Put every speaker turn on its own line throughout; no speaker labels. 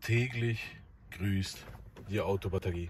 Täglich grüßt die Autobatterie.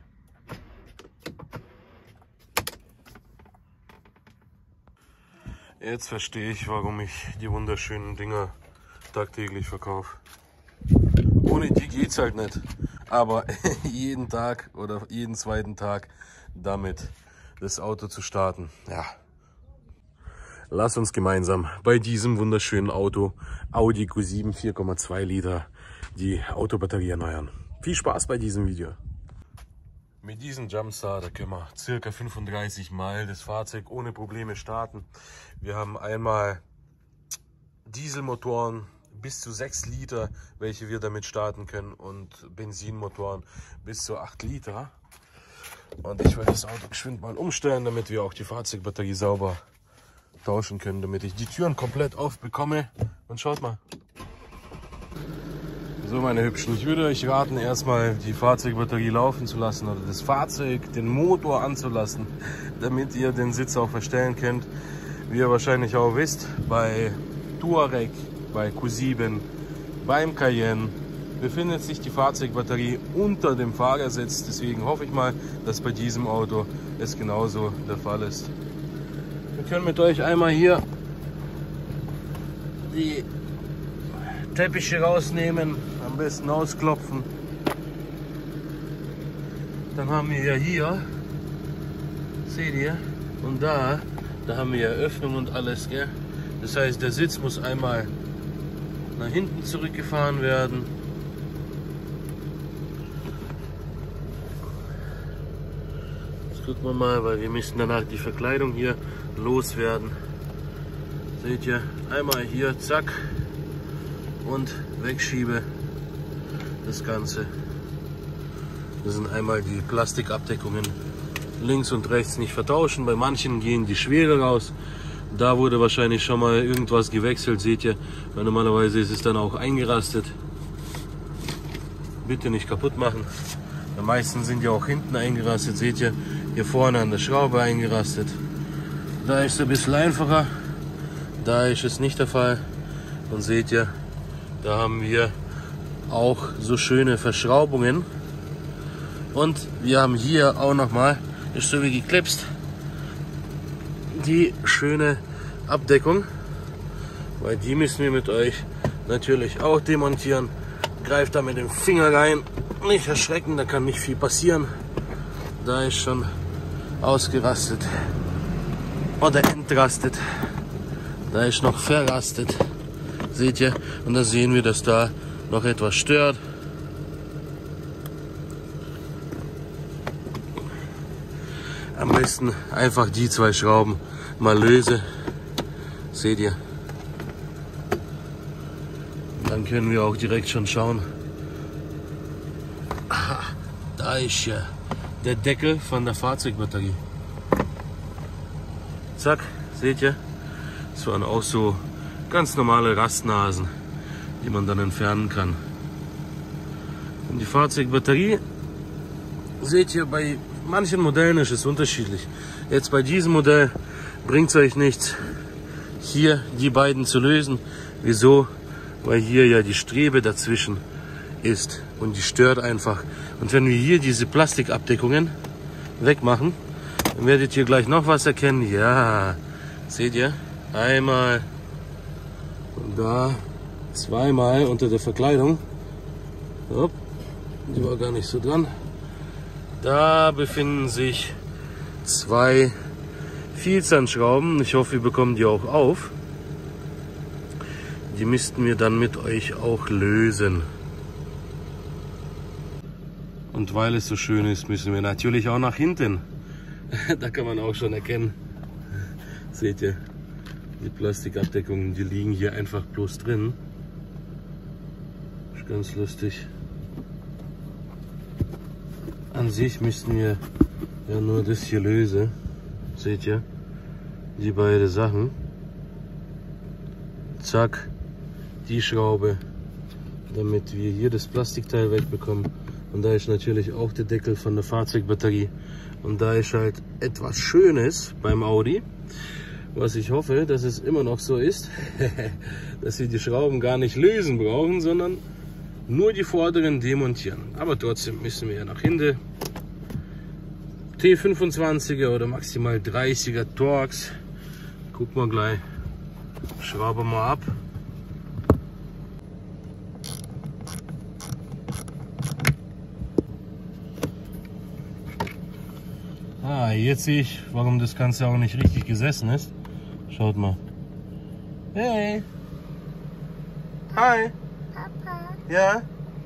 Jetzt verstehe ich, warum ich die wunderschönen Dinger tagtäglich verkaufe. Ohne die geht's halt nicht. Aber jeden Tag oder jeden zweiten Tag damit das Auto zu starten. Ja. Lass uns gemeinsam bei diesem wunderschönen Auto Audi Q7 4,2 Liter die Autobatterie erneuern. Viel Spaß bei diesem Video. Mit diesem Jumpstarter können wir circa 35 Mal das Fahrzeug ohne Probleme starten. Wir haben einmal Dieselmotoren bis zu 6 Liter, welche wir damit starten können, und Benzinmotoren bis zu 8 Liter. Und ich werde das Auto geschwind mal umstellen, damit wir auch die Fahrzeugbatterie sauber tauschen können, damit ich die Türen komplett aufbekomme. Und schaut mal. So, meine Hübschen, ich würde euch raten, erstmal die Fahrzeugbatterie laufen zu lassen oder das Fahrzeug, den Motor anzulassen, damit ihr den Sitz auch verstellen könnt. Wie ihr wahrscheinlich auch wisst, bei Touareg, bei Q7, beim Cayenne befindet sich die Fahrzeugbatterie unter dem Fahrersitz. Deswegen hoffe ich mal, dass bei diesem Auto es genauso der Fall ist. Wir können mit euch einmal hier die Teppiche rausnehmen, am besten ausklopfen. Dann haben wir ja hier, seht ihr, und da haben wir ja Öffnung und alles, gell? Das heißt, der Sitz muss einmal nach hinten zurückgefahren werden. Jetzt gucken wir mal, weil wir müssen danach die Verkleidung hier loswerden. Seht ihr, einmal hier, zack, und wegschiebe das Ganze. Das sind einmal die Plastikabdeckungen links und rechts nicht vertauschen. Bei manchen gehen die Schwere raus. Da wurde wahrscheinlich schon mal irgendwas gewechselt, seht ihr, weil normalerweise ist es dann auch eingerastet. Bitte nicht kaputt machen. Die meisten sind ja auch hinten eingerastet, seht ihr, hier vorne an der Schraube eingerastet. Da ist es ein bisschen einfacher, da ist es nicht der Fall. Und seht ihr, da haben wir auch so schöne Verschraubungen. Und wir haben hier auch nochmal, ist so wie geklipst, die schöne Abdeckung, weil die müssen wir mit euch natürlich auch demontieren. Greift da mit dem Finger rein, nicht erschrecken, da kann nicht viel passieren. Da ist schon ausgerastet oder entrastet, da ist noch verrastet, seht ihr, und da sehen wir, dass da noch etwas stört. Am besten einfach die zwei Schrauben mal löse, seht ihr. Dann können wir auch direkt schon schauen. Aha, da ist ja der Deckel von der Fahrzeugbatterie. Zack, seht ihr? Das waren auch so ganz normale Rastnasen, die man dann entfernen kann. Und die Fahrzeugbatterie, seht ihr, bei manchen Modellen ist es unterschiedlich. Jetzt bei diesem Modell bringt es euch nichts, hier die beiden zu lösen. Wieso? Weil hier ja die Strebe dazwischen ist und die stört einfach. Und wenn wir hier diese Plastikabdeckungen wegmachen, dann werdet ihr gleich noch was erkennen. Ja, seht ihr? Einmal und da zweimal unter der Verkleidung. Hopp, die war gar nicht so dran. Da befinden sich zwei Vielzahnschrauben. Ich hoffe, wir bekommen die auch auf. Die müssten wir dann mit euch auch lösen. Und weil es so schön ist, müssen wir natürlich auch nach hinten. Da kann man auch schon erkennen. Seht ihr, die Plastikabdeckungen, die liegen hier einfach bloß drin. Ist ganz lustig. An sich müssten wir ja nur das hier lösen. Seht ihr, die beiden Sachen. Zack, die Schraube, damit wir hier das Plastikteil wegbekommen. Und da ist natürlich auch der Deckel von der Fahrzeugbatterie. Und da ist halt etwas Schönes beim Audi, was ich hoffe, dass es immer noch so ist, dass wir die Schrauben gar nicht lösen brauchen, sondern nur die vorderen demontieren. Aber trotzdem müssen wir ja nach hinten. T25er oder maximal 30er Torx. Gucken wir gleich. Schrauben wir ab. Ah, jetzt sehe ich, warum das Ganze auch nicht richtig gesessen ist. Schaut mal. Hey. Hi.
Papa.
Ja?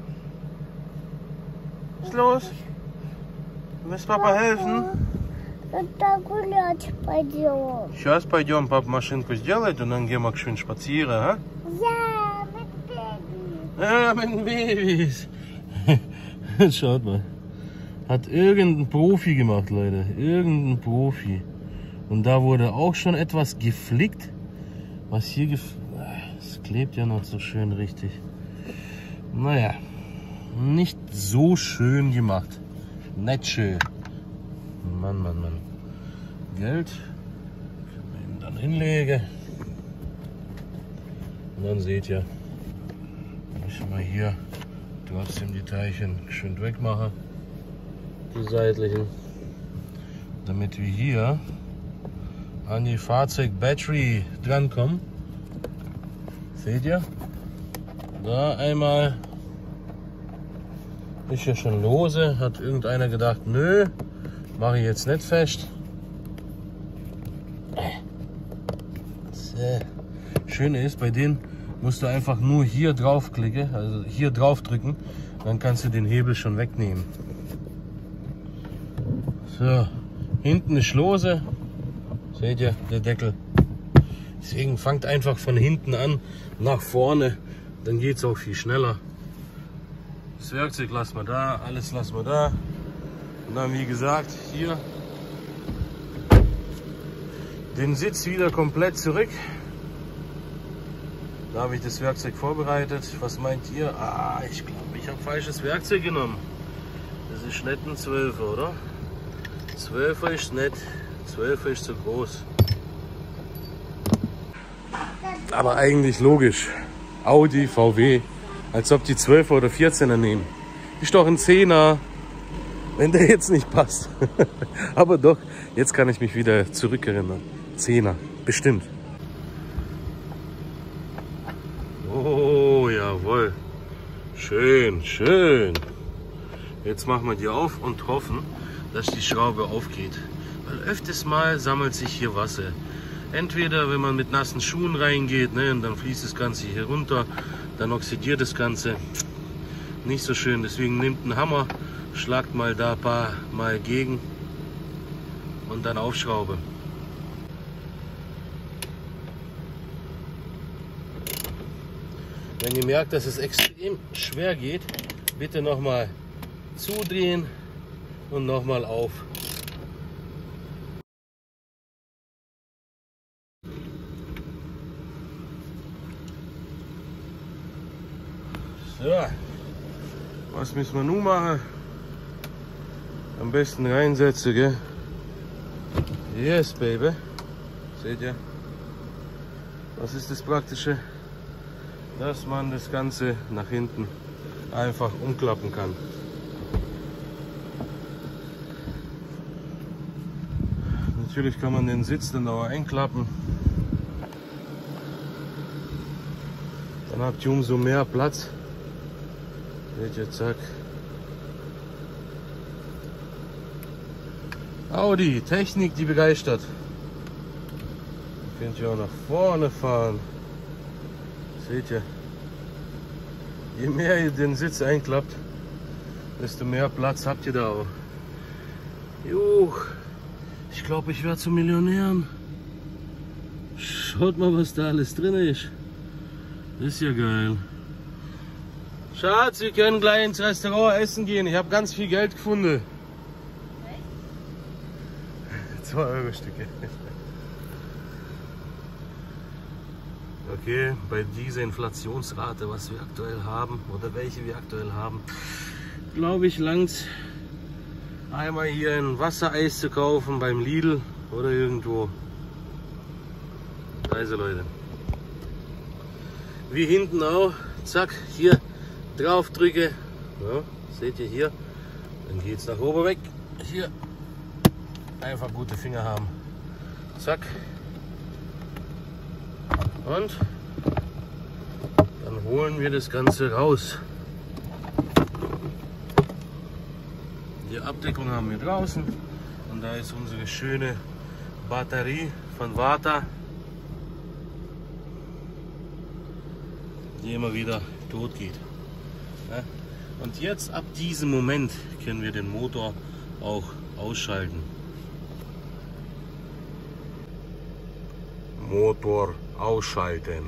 Was ist los? Willst Papa helfen?
Это гулять пойдем.
Сейчас пойдем папа машинку сделает, und dann gehen wir schön spazieren, ha?
Ja, mit Baby.
Ja, mit den Babys. Schaut mal. Hat irgendein Profi gemacht, Leute. Irgendein Profi. Und da wurde auch schon etwas geflickt. Was hier es klebt ja noch so schön richtig. Naja, nicht so schön gemacht. Nicht schön. Mann, Mann, Mann. Geld. Können wir ihn dann hinlegen. Und dann seht ihr, müssen wir hier trotzdem die Teilchen schön wegmachen. Die seitlichen. Damit wir hier an die Fahrzeug-Battery drankommen. Seht ihr? Da einmal ist ja schon lose. Hat irgendeiner gedacht, nö, mache ich jetzt nicht fest. So. Schöne ist, bei denen musst du einfach nur hier drauf klicken, also hier drauf drücken, dann kannst du den Hebel schon wegnehmen. So, hinten ist lose. Seht ihr, der Deckel. Deswegen fangt einfach von hinten an nach vorne, dann geht es auch viel schneller. Das Werkzeug lassen wir da, alles lassen wir da. Und dann, wie gesagt, hier den Sitz wieder komplett zurück. Da habe ich das Werkzeug vorbereitet. Was meint ihr? Ah, ich glaube, ich habe falsches Werkzeug genommen. Das ist nicht ein 12er, oder? 12er ist nicht, 12er ist zu groß. Aber eigentlich logisch. Audi, VW, als ob die 12er oder 14er nehmen. Ist doch ein 10er, wenn der jetzt nicht passt. Aber doch, jetzt kann ich mich wieder zurückerinnern. 10er, bestimmt. Oh, jawohl. Schön, schön. Jetzt machen wir die auf und hoffen, dass die Schraube aufgeht. Weil öfters mal sammelt sich hier Wasser. Entweder wenn man mit nassen Schuhen reingeht, ne, und dann fließt das Ganze hier runter, dann oxidiert das Ganze. Nicht so schön, deswegen nehmt einen Hammer, schlagt mal da ein paar Mal gegen und dann aufschrauben. Wenn ihr merkt, dass es extrem schwer geht, bitte nochmal zudrehen und nochmal auf. So, was müssen wir nun machen? Am besten reinsetzen, gell? Yes, baby. Seht ihr? Was ist das Praktische? Dass man das Ganze nach hinten einfach umklappen kann. Natürlich kann man den Sitz dann auch einklappen. Dann habt ihr umso mehr Platz. Seht ihr, zack. Audi, Technik, die begeistert. Könnt ihr auch nach vorne fahren. Seht ihr, je mehr ihr den Sitz einklappt, desto mehr Platz habt ihr da auch. Juch, ich glaube, ich werde zum Millionär. Schaut mal, was da alles drin ist. Das ist ja geil. Schatz, wir können gleich ins Restaurant essen gehen. Ich habe ganz viel Geld gefunden. 2 Euro Stücke. Okay, bei dieser Inflationsrate, was wir aktuell haben, oder welche wir aktuell haben, glaube ich, langt einmal hier ein Wassereis zu kaufen beim Lidl oder irgendwo. Also Leute, wie hinten auch, zack, hier drauf drücke, ja, seht ihr hier, dann geht es nach oben weg. Hier einfach gute Finger haben. Zack. Und dann holen wir das Ganze raus. Die Abdeckung haben wir draußen und da ist unsere schöne Batterie von Vata, die immer wieder tot geht. Ja? Und jetzt ab diesem Moment können wir den Motor auch ausschalten. Motor ausschalten.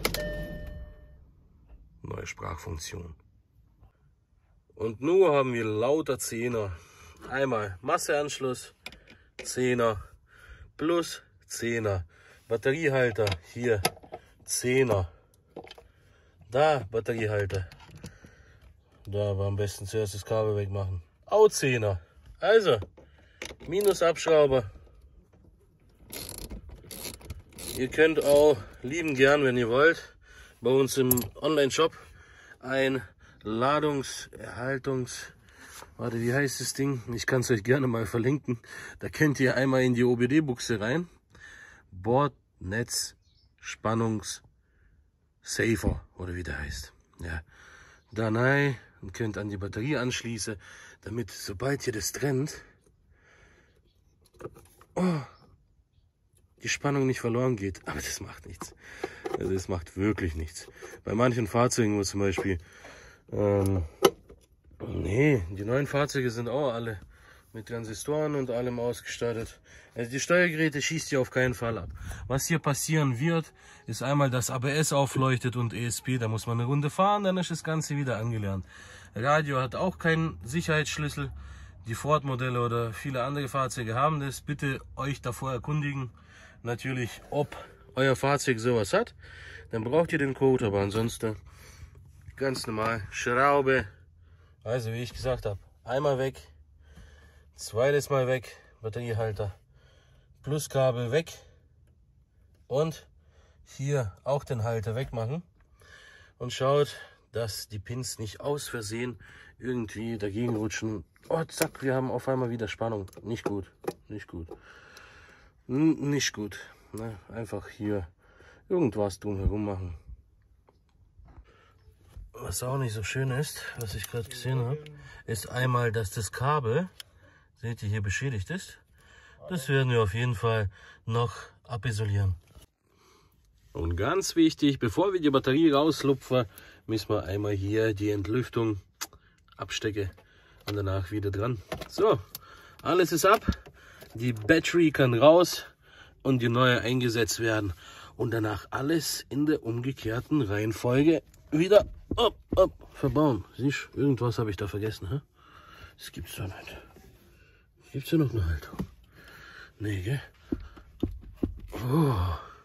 Neue Sprachfunktion. Und nur haben wir lauter Zehner. Einmal Masseanschluss, Zehner, plus Zehner. Batteriehalter, hier, Zehner. Da, Batteriehalter. Da aber am besten zuerst das Kabel wegmachen. Auch Zehner. Also, Minusabschrauber. Ihr könnt auch lieben gern, wenn ihr wollt, bei uns im Online-Shop ein warte, wie heißt das Ding? Ich kann es euch gerne mal verlinken. Da könnt ihr einmal in die OBD-Buchse rein. Bordnetz Spannungs Safer oder wie der heißt. Ja. Da rein und könnt an die Batterie anschließen, damit sobald ihr das trennt, die Spannung nicht verloren geht. Aber das macht nichts. Also das macht wirklich nichts. Bei manchen Fahrzeugen, wo zum Beispiel nee, die neuen Fahrzeuge sind auch alle mit Transistoren und allem ausgestattet. Also die Steuergeräte schießt ihr auf keinen Fall ab. Was hier passieren wird, ist einmal, dass ABS aufleuchtet und ESP. Da muss man eine Runde fahren, dann ist das Ganze wieder angelernt. Radio hat auch keinen Sicherheitsschlüssel. Die Ford-Modelle oder viele andere Fahrzeuge haben das. Bitte euch davor erkundigen, natürlich, ob euer Fahrzeug sowas hat. Dann braucht ihr den Code, aber ansonsten ganz normal Schraube. Also wie ich gesagt habe, einmal weg, zweites Mal weg, Batteriehalter, Pluskabel weg und hier auch den Halter wegmachen und schaut, dass die Pins nicht aus Versehen irgendwie dagegen rutschen. Oh, zack, wir haben auf einmal wieder Spannung. Nicht gut, nicht gut, nicht gut. Ne? Einfach hier irgendwas drumherum machen. Was auch nicht so schön ist, was ich gerade gesehen habe, ist einmal, dass das Kabel, seht ihr, hier beschädigt ist. Das werden wir auf jeden Fall noch abisolieren. Und ganz wichtig, bevor wir die Batterie rauslupfen, müssen wir einmal hier die Entlüftung abstecken und danach wieder dran. So, alles ist ab, die Batterie kann raus und die neue eingesetzt werden. Und danach alles in der umgekehrten Reihenfolge wieder verbauen. Siehst du, irgendwas habe ich da vergessen. Hä? Das gibt's doch nicht. Gibt's ja noch eine Haltung? Nee, gell? Oh.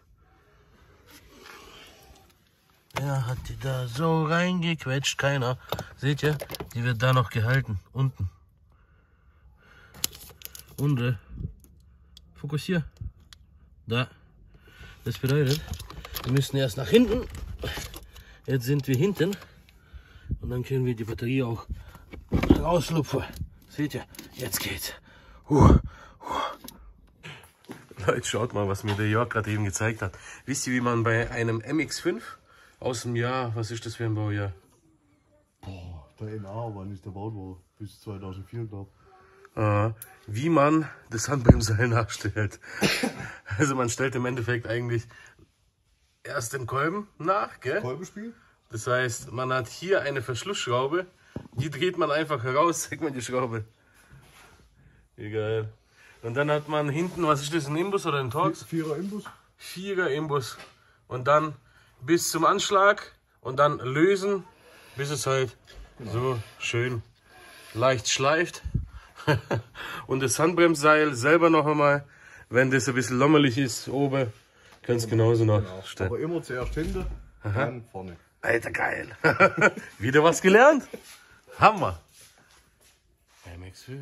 Ja, hat die da so reingequetscht, keiner. Seht ihr? Die wird da noch gehalten. Unten. Und fokussier. Da. Das bedeutet, wir müssen erst nach hinten. Jetzt sind wir hinten. Und dann können wir die Batterie auch rauslupfen. Seht ihr? Jetzt geht's. Leute, schaut mal, was mir der Jörg gerade eben gezeigt hat. Wisst ihr, wie man bei einem MX5 aus dem Jahr, was ist das für ein Baujahr?
Boah, der NA, wann ist der gebaut worden? Bis 2004, glaube
ich. Wie man das Handbremseil nachstellt. Also man stellt im Endeffekt eigentlich erst den Kolben nach, gell?
Kolbenspiel?
Das heißt, man hat hier eine Verschlussschraube, die dreht man einfach heraus, zeigt man die Schraube. Egal. Und dann hat man hinten, was ist das, ein Imbus oder ein Torx?
Vierer Imbus.
Vierer Imbus. Und dann bis zum Anschlag und dann lösen, bis es halt so schön leicht schleift. Und das Handbremsseil selber noch einmal, wenn das ein bisschen lommelig ist, oben, kann es genauso noch stellen.
Aber immer zuerst hinten, dann vorne.
Alter, geil. Wieder was gelernt? Hammer. MX5.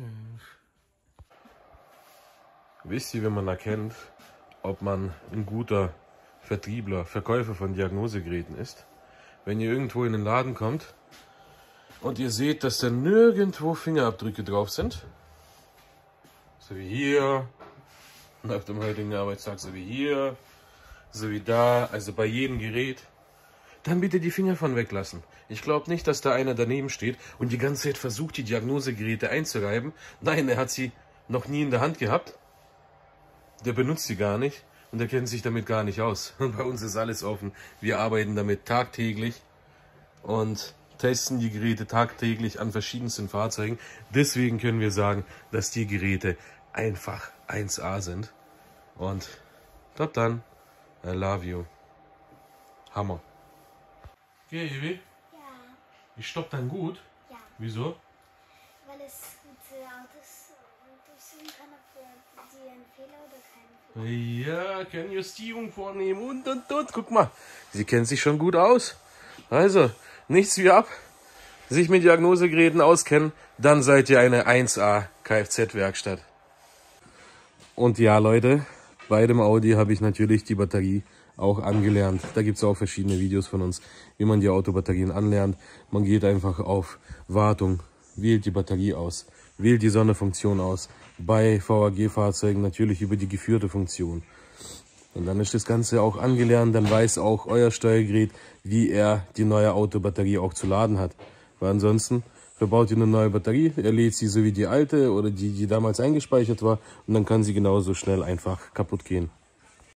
Wisst ihr, wenn man erkennt, ob man ein guter Verkäufer von Diagnosegeräten ist? Wenn ihr irgendwo in den Laden kommt Und ihr seht, dass da nirgendwo Fingerabdrücke drauf sind. So wie hier. Nach dem heutigen Arbeitstag so wie hier. So wie da. Also bei jedem Gerät. Dann bitte die Finger von weglassen. Ich glaube nicht, dass da einer daneben steht und die ganze Zeit versucht, die Diagnosegeräte einzureiben. Nein, er hat sie noch nie in der Hand gehabt. Der benutzt sie gar nicht und der kennt sich damit gar nicht aus. Und bei uns ist alles offen. Wir arbeiten damit tagtäglich und testen die Geräte tagtäglich an verschiedensten Fahrzeugen. Deswegen können wir sagen, dass die Geräte einfach 1A sind. Und top dann. I love you. Hammer. Okay, Evi?
Ja,
Ich stopp dann gut.
ja.
Wieso?
Weil es gute Autos durchsuchen kann, ob die einen Fehler oder keinen Fehler.
Ja, kann Justierung vornehmen und. Guck mal, sie kennt sich schon gut aus. Also, nichts wie ab. Sich mit Diagnosegeräten auskennen, dann seid ihr eine 1A Kfz-Werkstatt. Und ja, Leute, bei dem Audi habe ich natürlich die Batterie auch angelernt. Da gibt es auch verschiedene Videos von uns, wie man die Autobatterien anlernt. Man geht einfach auf Wartung, wählt die Batterie aus, wählt die Sonderfunktion aus. Bei VAG-Fahrzeugen natürlich über die geführte Funktion. Und dann ist das Ganze auch angelernt, dann weiß auch euer Steuergerät, wie er die neue Autobatterie auch zu laden hat. Weil ansonsten verbaut ihr eine neue Batterie, er lädt sie so wie die alte oder die damals eingespeichert war und dann kann sie genauso schnell einfach kaputt gehen.